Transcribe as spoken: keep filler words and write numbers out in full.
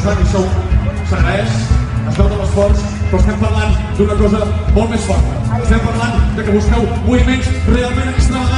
esforçant i això s'agraeix, es veu de l'esforç, però estem parlant d'una cosa molt més forta. Estem parlant de que busqueu moviments realment extravagants.